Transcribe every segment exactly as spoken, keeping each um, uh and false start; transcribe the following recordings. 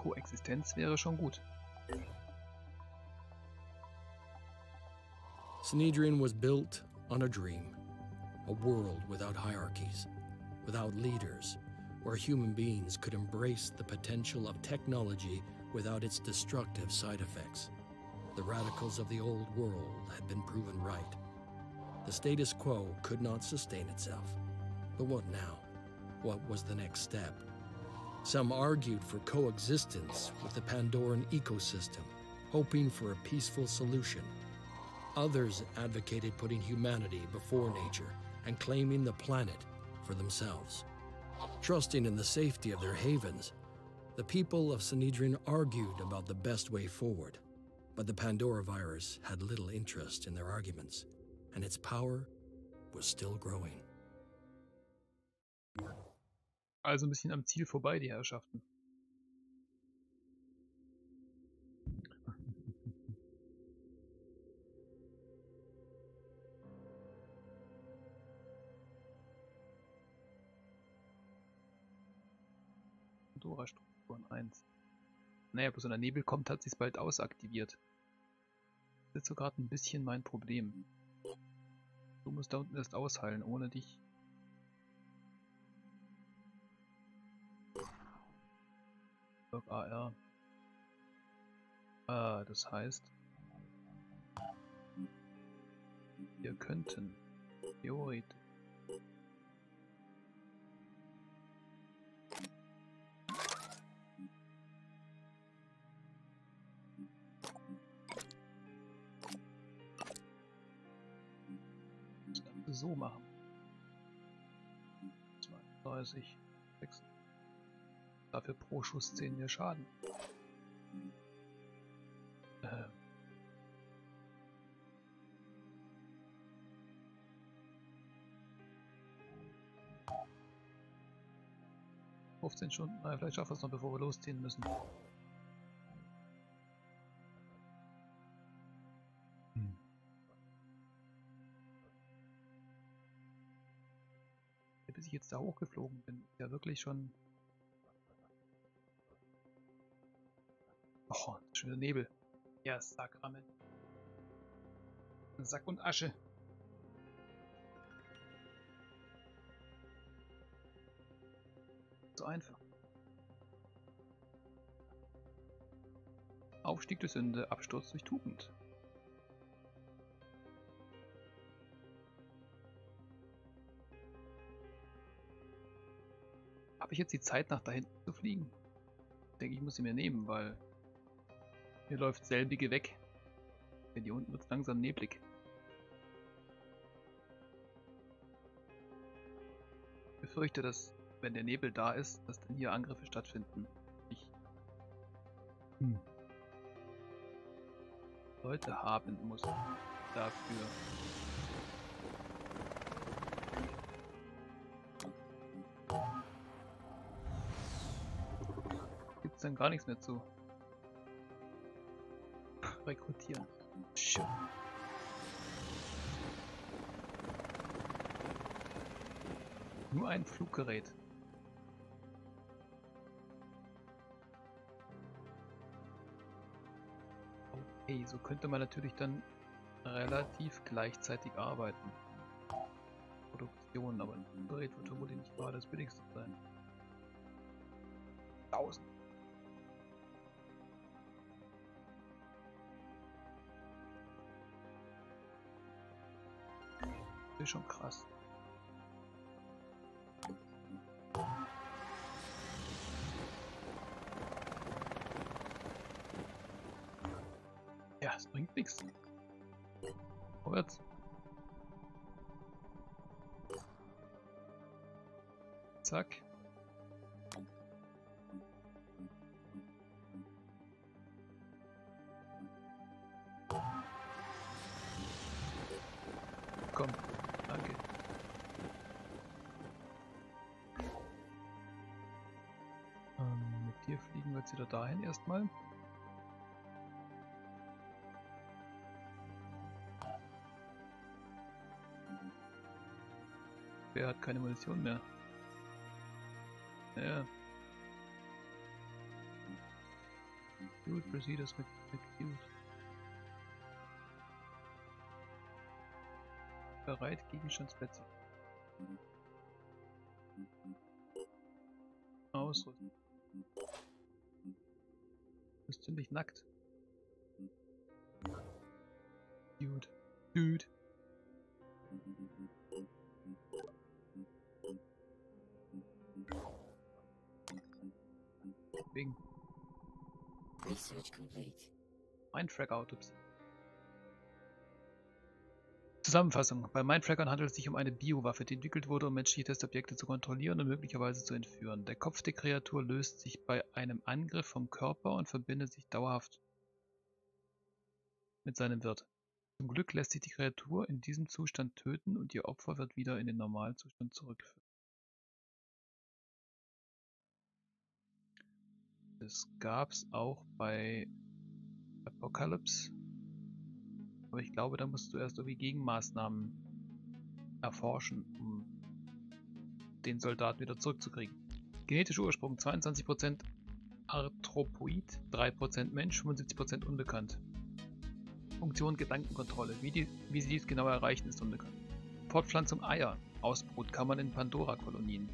Koexistenz wäre schon gut. Synedrian was built on a dream, a world without hierarchies, without leaders, where human beings could embrace the potential of technology without its destructive side effects. The radicals of the old world had been proven right. The status quo could not sustain itself. But what now? What was the next step? Some argued for coexistence with the Pandoran ecosystem, hoping for a peaceful solution. Others advocated putting humanity before nature and claiming the planet for themselves. Trusting in the safety of their havens, the people of Synedrian argued about the best way forward. But the Pandora virus had little interest in their arguments, and its power was still growing. Also ein bisschen am Ziel vorbei, die Herrschaften. Pandora-Strukturen eins. Naja, bloß wenn der Nebel kommt, hat sich's bald ausaktiviert. Das ist jetzt so gerade ein bisschen mein Problem. Du musst da unten erst ausheilen, ohne dich. A R. Ah, das heißt, wir könnten theoretisch das Ganze so machen. zweiunddreißig, sechs. Dafür pro Schuss zehn mehr Schaden. Äh. fünfzehn Stunden. Na, vielleicht schaffen wir es noch, bevor wir losziehen müssen. Hm. Bis ich jetzt da hochgeflogen bin, ist ja wirklich schon. Oh, schon wieder Nebel. Ja, Sakrament. Sack und Asche. So einfach. Aufstieg der Sünde, Absturz durch Tugend. Habe ich jetzt die Zeit, nach da hinten zu fliegen? Ich denke, ich muss sie mir nehmen, weil hier läuft selbige weg. Denn hier unten wird es langsam neblig. Ich befürchte, dass, wenn der Nebel da ist, dass dann hier Angriffe stattfinden. Ich hm. Leute haben muss dafür. Gibt es dann gar nichts mehr zu rekrutieren. Schön. Nur ein Fluggerät. Okay, so könnte man natürlich dann relativ gleichzeitig arbeiten. Produktion, aber ein Fluggerät wird vermutlich nicht gerade das billigste sein. tausend. Das ist schon krass. Ja, es bringt nichts. Vorwärts. Zack. Komm, danke. Ähm, mit dir fliegen wir jetzt wieder dahin erstmal. Wer hat keine Munition mehr? Ja. Gut, Procedures mit Recruit. Bereit, Gegenstandsplätze. Ausrüsten. Du bist ziemlich nackt. Dude. Dude. Wegen. Research complete. Mindfracker-Autopsie. Zusammenfassung. Bei Mindfrackern handelt es sich um eine Biowaffe, die entwickelt wurde, um menschliche Testobjekte zu kontrollieren und möglicherweise zu entführen. Der Kopf der Kreatur löst sich bei einem Angriff vom Körper und verbindet sich dauerhaft mit seinem Wirt. Zum Glück lässt sich die Kreatur in diesem Zustand töten und ihr Opfer wird wieder in den normalen Zustand zurückgeführt. Das gab es auch bei Apocalypse. Aber ich glaube, da musst du erst irgendwie Gegenmaßnahmen erforschen, um den Soldaten wieder zurückzukriegen. Genetischer Ursprung zweiundzwanzig Prozent Arthropoid, drei Prozent Mensch, fünfundsiebzig Prozent unbekannt. Funktion Gedankenkontrolle. Wie, die, wie sie dies genau erreichen, ist unbekannt. Fortpflanzung Eier. Ausbrut kann man in Pandora-Kolonien.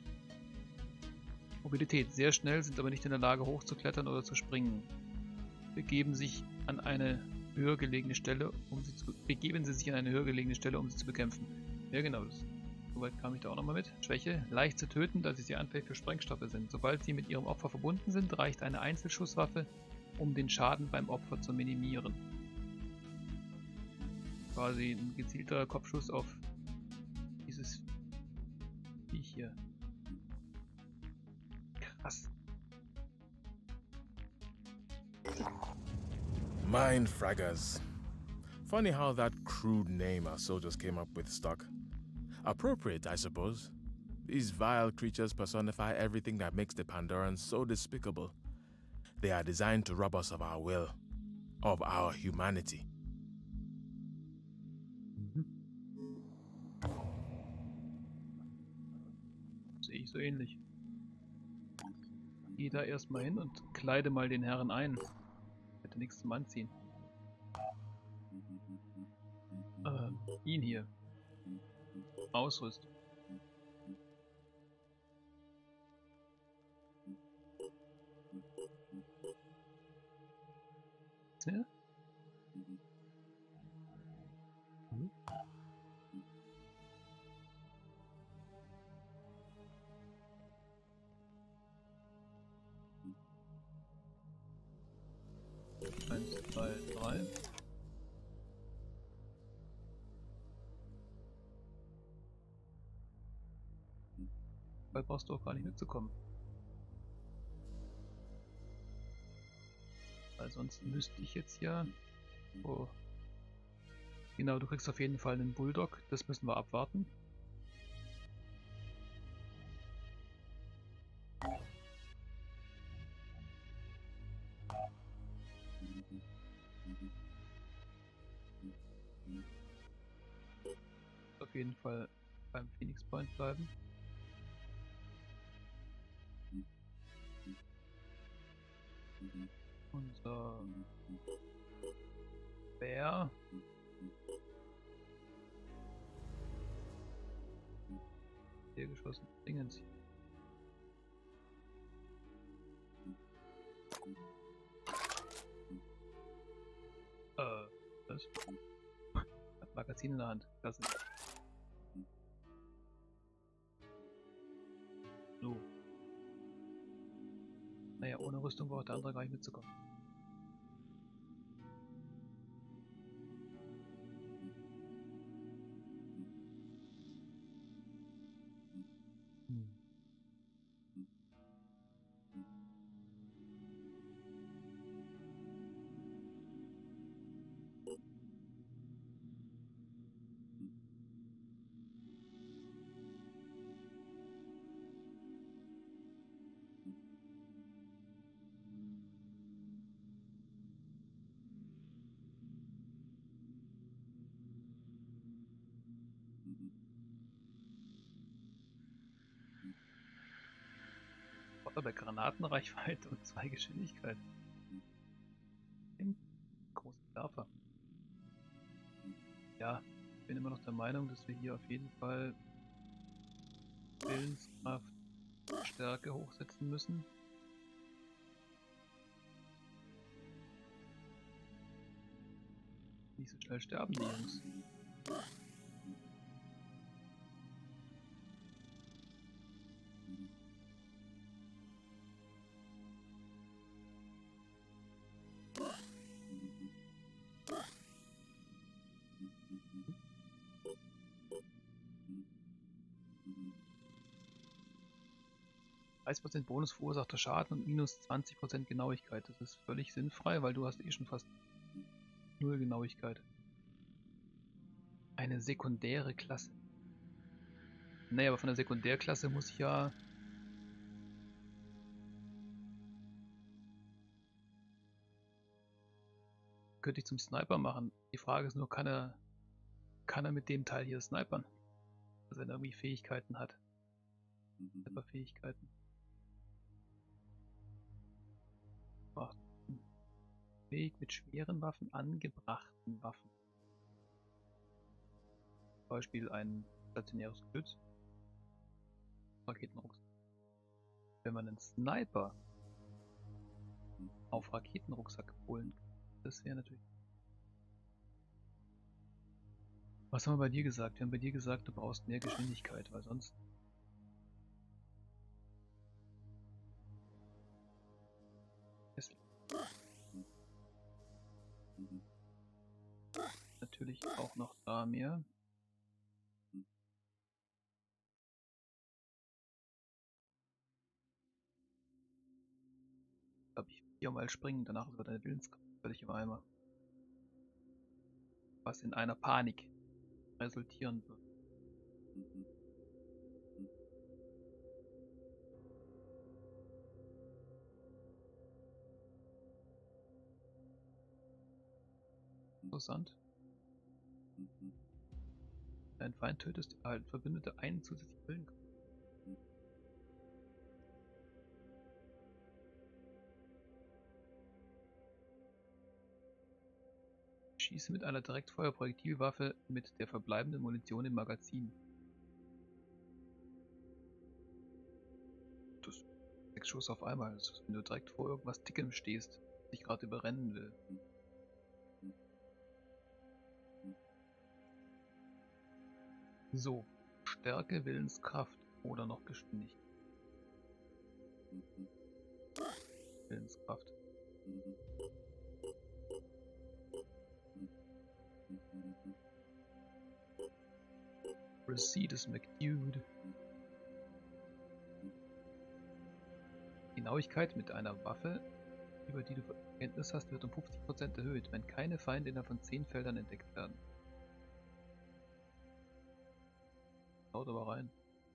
Mobilität. Sehr schnell, sind aber nicht in der Lage hochzuklettern oder zu springen. Begeben sich an eine höher gelegene Stelle, um sie zu begeben sie sich an eine höher gelegene Stelle, um sie zu bekämpfen. Ja genau, das. Soweit kam ich da auch nochmal mit. Schwäche. Leicht zu töten, da sie sehr anfällig für Sprengstoffe sind. Sobald sie mit ihrem Opfer verbunden sind, reicht eine Einzelschusswaffe, um den Schaden beim Opfer zu minimieren. Quasi ein gezielter Kopfschuss auf dieses Viech hier. Krass. Mindfraggers. Funny how that crude name our soldiers came up with stuck. Appropriate, I suppose. These vile creatures personify everything that makes the Pandorans so despicable. They are designed to rob us of our will, of our humanity. Sehe ich so ähnlich. Geh da erstmal hin und kleide mal den Herren ein. Hätte nichts zum Anziehen. Äh, ihn hier. Ausrüstung. Ja? Mhm. Eins, zwei, drei. Weil brauchst du auch gar nicht mitzukommen. Weil sonst müsste ich jetzt ja... Oh. Genau, du kriegst auf jeden Fall einen Bulldog. Das müssen wir abwarten. Auf jeden Fall beim Phoenix Point bleiben. Unser Bär. Hier geschossen. Dingens. Äh, was? Hat Magazin in der Hand. Das ist. So. Naja, ohne Rüstung braucht der andere gar nicht mitzukommen. Hm. Bei Granatenreichweite und zwei Geschwindigkeit. Werfer. Ja, ich bin immer noch der Meinung, dass wir hier auf jeden Fall Willenskraft, Stärke hochsetzen müssen. Nicht so schnell sterben die Jungs. dreißig Prozent Bonus verursachter Schaden und minus zwanzig Prozent Genauigkeit. Das ist völlig sinnfrei, weil du hast eh schon fast null Genauigkeit. Eine sekundäre Klasse. Nee, aber von der Sekundärklasse muss ich ja... Könnte ich zum Sniper machen. Die Frage ist nur, kann er, kann er mit dem Teil hier snipern? Also wenn er irgendwie Fähigkeiten hat. Sniper-Fähigkeiten. Fähig mit schweren Waffen, angebrachten Waffen. Zum Beispiel ein stationäres Geschütz. Raketenrucksack. Wenn man einen Sniper auf Raketenrucksack holen kann, das wäre natürlich... Was haben wir bei dir gesagt? Wir haben bei dir gesagt, du brauchst mehr Geschwindigkeit, weil sonst... Natürlich auch noch da mehr. Glaube ich viermal springen, danach ist deine Willenskraft völlig im Eimer. Was in einer Panik resultieren wird. Interessant. Dein Feind tötest, erhalten Verbündete einen zusätzlichen Willen. Schieße mit einer Direktfeuer-Projektilwaffe mit der verbleibenden Munition im Magazin. Das ist sechs Schuss auf einmal. Das ist, wenn du direkt vor irgendwas Dickem stehst, dich gerade überrennen will. So, Stärke, Willenskraft oder noch Geschwindigkeit. Willenskraft. Proceedus McDude. Genauigkeit mit einer Waffe, über die du Kenntnis hast, wird um fünfzig Prozent erhöht, wenn keine Feinde innerhalb von zehn Feldern entdeckt werden. Haut aber rein.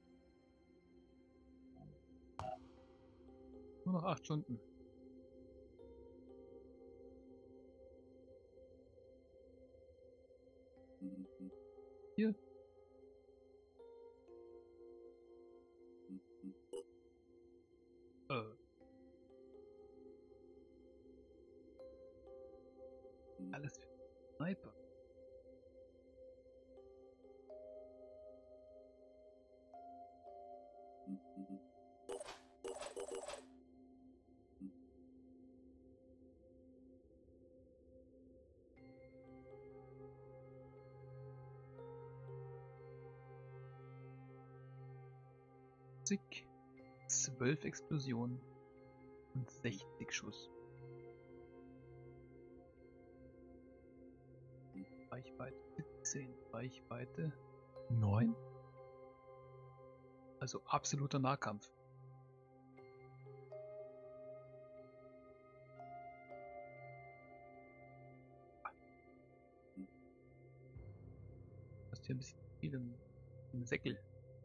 Nur noch acht Stunden. Hier. Äh. Alles für Sniper. zwölf Explosionen und sechzig Schuss. Reichweite siebzehn, Reichweite neun. Also absoluter Nahkampf. Du hast hier ein bisschen viel im, im Säckel.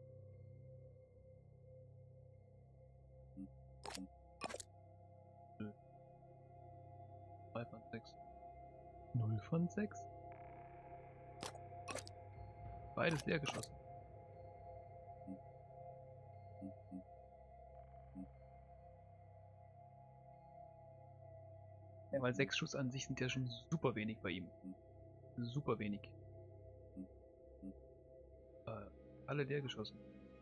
drei von sechs. null von sechs. Beides leer geschossen. Ja, weil sechs Schuss an sich sind ja schon super wenig bei ihm. Super wenig. Äh, alle leer geschossen.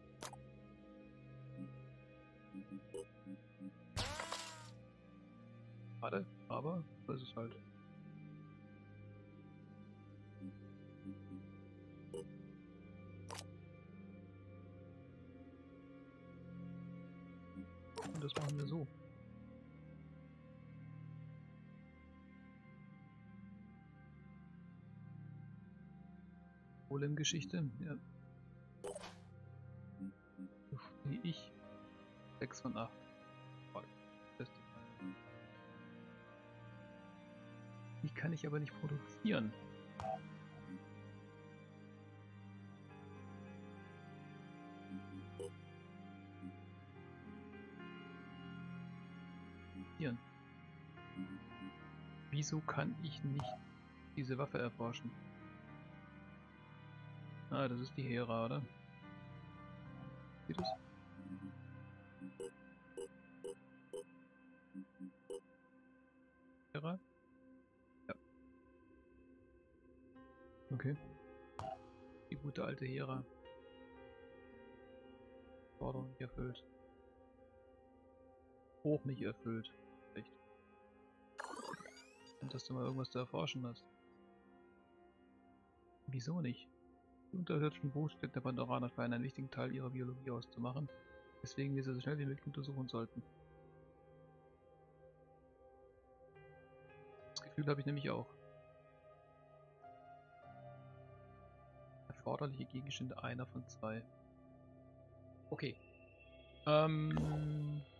Schade, aber so ist es halt. Und das machen wir so. Golem-Geschichte, ja. So stehe ich. sechs von acht. Die kann ich aber nicht produzieren. Produzieren. Wieso kann ich nicht diese Waffe erforschen? Ah, das ist die Hera, oder? Sieht das? Hera? Ja. Okay. Die gute alte Hera. Forderung nicht erfüllt. Hoch nicht erfüllt. Echt. Und dass du mal irgendwas zu erforschen hast. Wieso nicht? Die unterirdischen Bruchstücke der Pandoraner scheinen einen wichtigen Teil ihrer Biologie auszumachen, weswegen wir sie so schnell wie möglich untersuchen sollten. Das Gefühl habe ich nämlich auch. Erforderliche Gegenstände, einer von zwei. Okay. Ähm...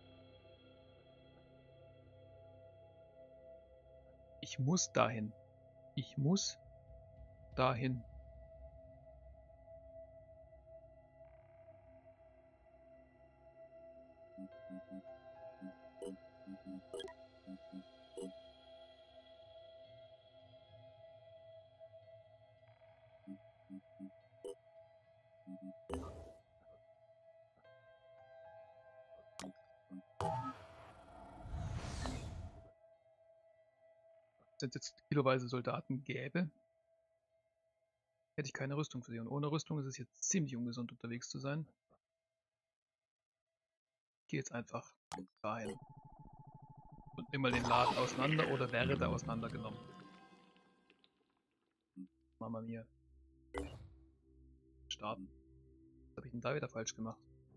Ich muss dahin. Ich muss dahin. Wenn es jetzt kiloweise Soldaten gäbe, hätte ich keine Rüstung für sie. Und ohne Rüstung ist es jetzt ziemlich ungesund unterwegs zu sein. Ich gehe jetzt einfach dahin. Und nimm mal den Laden auseinander oder werde auseinandergenommen. Mama mia. Starten. Was habe ich denn da wieder falsch gemacht?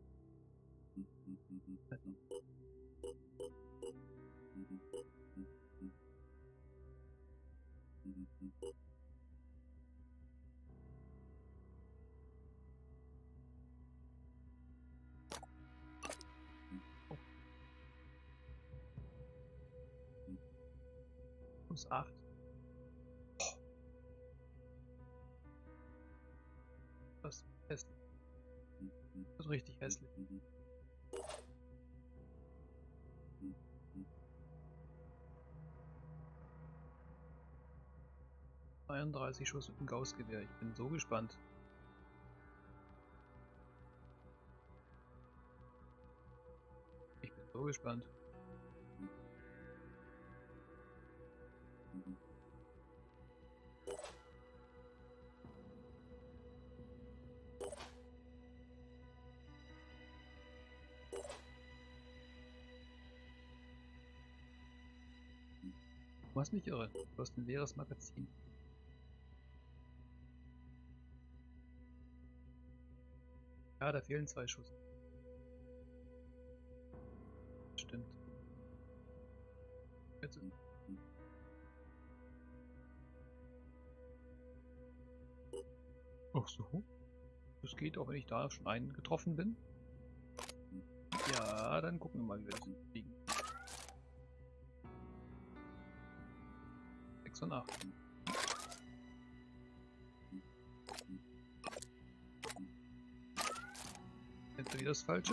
Oh. Plus acht. Das ist hässlich. Das ist richtig hässlich. zweiunddreißig Schuss mit dem Gaußgewehr. Ich bin so gespannt. Ich bin so gespannt. Du hast mich irre. Du hast ein leeres Magazin. Ja, da fehlen zwei Schuss. Stimmt. Jetzt. Ach so. Das geht auch, wenn ich da schon einen getroffen bin. Ja, dann gucken wir mal, wie wir das hinkriegen. sechs und acht. Jetzt wieder das Falsche.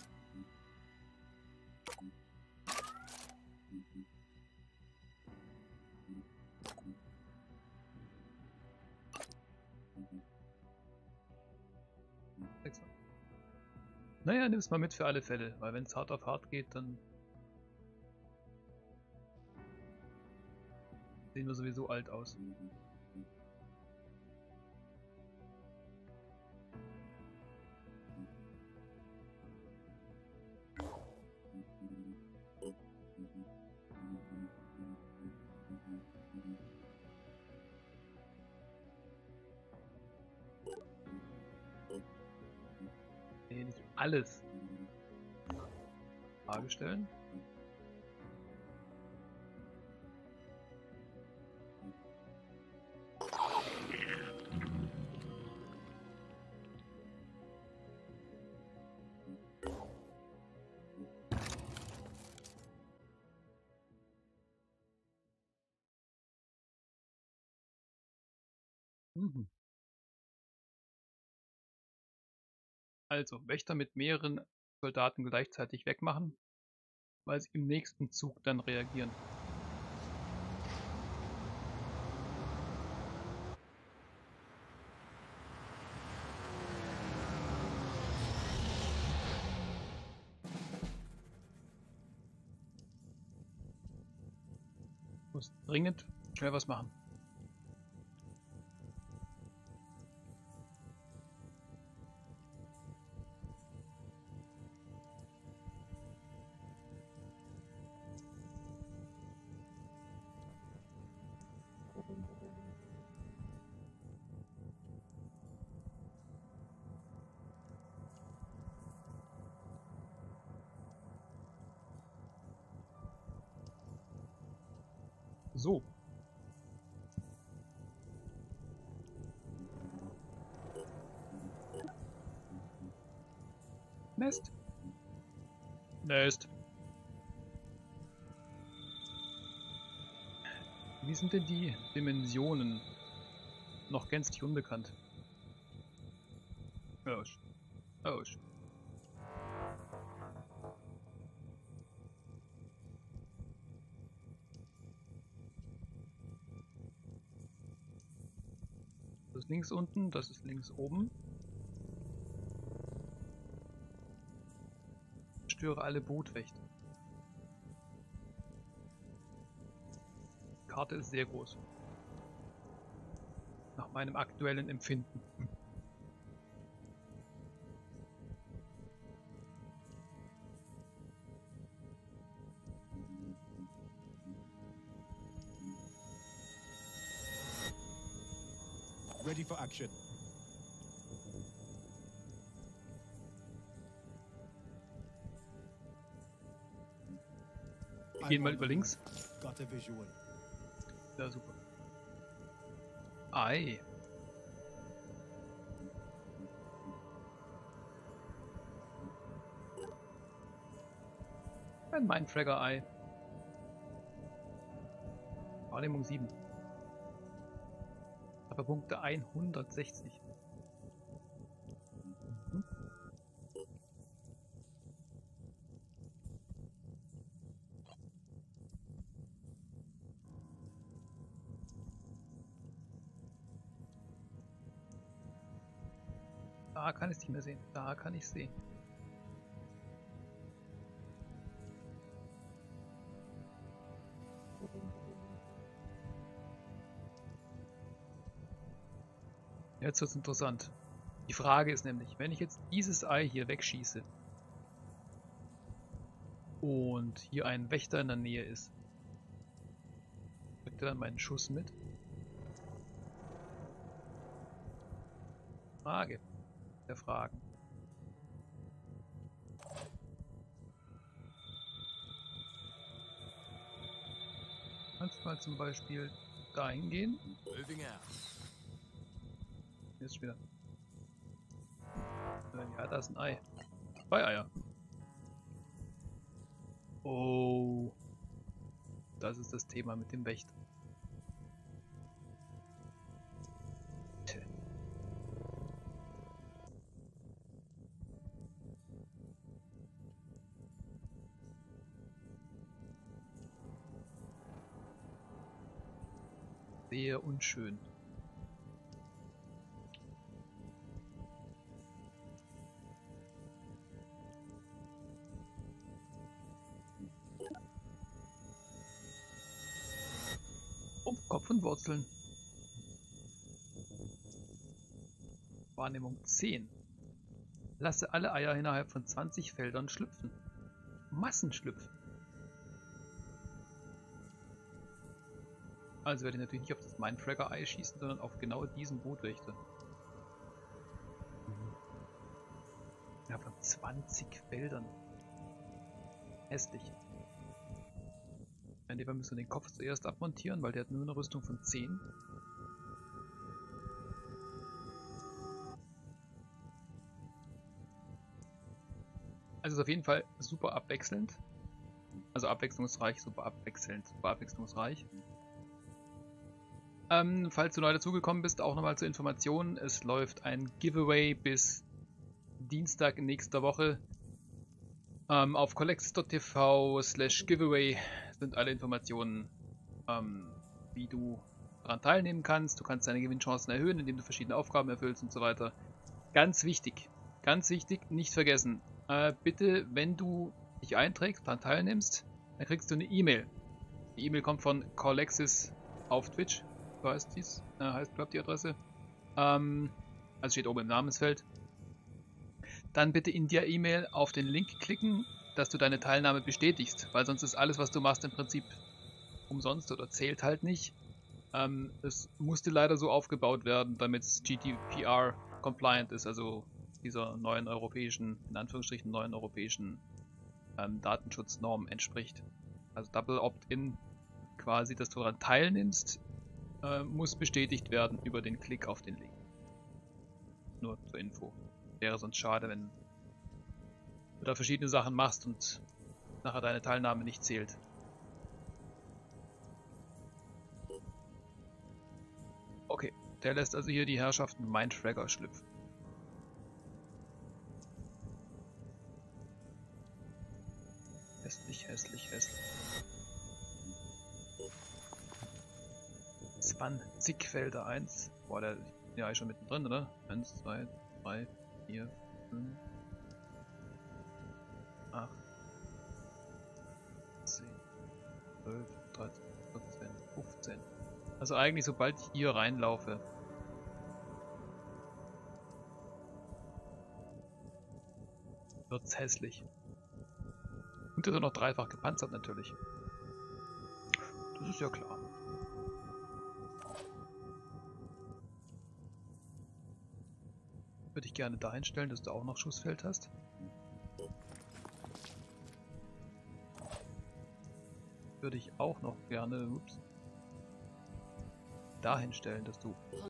sechs. Naja, nimm es mal mit für alle Fälle, weil wenn es hart auf hart geht, dann Sehen wir sowieso alt aus. Nee, nicht alles. Frage stellen. Mhm. Also, Wächter mit mehreren Soldaten gleichzeitig wegmachen, weil sie im nächsten Zug dann reagieren. Muss dringend schnell was machen. So. Nest. Nest. Wie sind denn die Dimensionen? Noch gänzlich unbekannt. Oh, oh. Das ist links unten, das ist links oben. Störe alle Bootwächter. Die Karte ist sehr groß. Nach meinem aktuellen Empfinden. Ready for action. Wir gehen mal über links. Got a visual. Ja, super. Ei. Ein Mindfragger-Ei. Wahrnehmung sieben. Aber Punkte hundertsechzig. Mhm. Da kann ich es nicht mehr sehen. Da kann ich sehen. Jetzt wird es interessant. Die Frage ist nämlich, wenn ich jetzt dieses Ei hier wegschieße und hier ein Wächter in der Nähe ist, kriegt er dann meinen Schuss mit? Frage der Fragen. Kannst du mal zum Beispiel dahin gehen? Hier ist wieder. Ja, da ist ein Ei. Zwei Eier. Oh. Das ist das Thema mit dem Wächter. Tja. Sehr unschön. Topf und Wurzeln. Wahrnehmung zehn. Lasse alle Eier innerhalb von zwanzig Feldern schlüpfen. Massenschlüpfen. Also werde ich natürlich nicht auf das Mindfragger-Ei schießen, sondern auf genau diesen Bootwächter. Ja, von zwanzig Feldern. Hässlich. In dem Fall müssen wir den Kopf zuerst abmontieren, weil der hat nur eine Rüstung von zehn. Also ist auf jeden Fall super abwechselnd. Also abwechslungsreich, super abwechselnd, super abwechslungsreich. Ähm, falls du neu dazugekommen bist, auch nochmal zur Information. Es läuft ein Giveaway bis Dienstag in nächster Woche. Ähm, auf collects punkt t v slash giveaway sind alle Informationen, ähm, wie du daran teilnehmen kannst. Du kannst deine Gewinnchancen erhöhen, indem du verschiedene Aufgaben erfüllst und so weiter. Ganz wichtig, ganz wichtig, nicht vergessen. Äh, bitte, wenn du dich einträgst, daran teilnimmst, dann kriegst du eine E-Mail. Die E-Mail kommt von Colexis auf Twitch. So heißt dies, äh, heißt glaube die Adresse. Ähm, also steht oben im Namensfeld. Dann bitte in der E-Mail auf den Link klicken, dass du deine Teilnahme bestätigst, weil sonst ist alles, was du machst, im Prinzip umsonst oder zählt halt nicht. Ähm, es musste leider so aufgebaut werden, damit es G D P R compliant ist, also dieser neuen europäischen, in Anführungsstrichen neuen europäischen ähm, Datenschutznorm entspricht. Also Double Opt-in quasi, dass du daran teilnimmst, äh, muss bestätigt werden über den Klick auf den Link. Nur zur Info. Wäre sonst schade, wenn du da verschiedene Sachen machst und nachher deine Teilnahme nicht zählt. Okay, der lässt also hier die Herrschaften Mindfragger schlüpfen. Hässlich, hässlich, hässlich. zwanzig Felder, eins. Boah, der ist ja schon mittendrin, oder? eins, zwei, drei, vier, fünf, acht, zehn, zwölf, dreizehn, vierzehn, fünfzehn. Also eigentlich sobald ich hier reinlaufe. Wird's hässlich. Und ist er noch dreifach gepanzert natürlich. Das ist ja klar. Würde ich gerne dahin stellen, dass du auch noch Schussfeld hast. Würde ich auch noch gerne ups, dahin stellen, dass du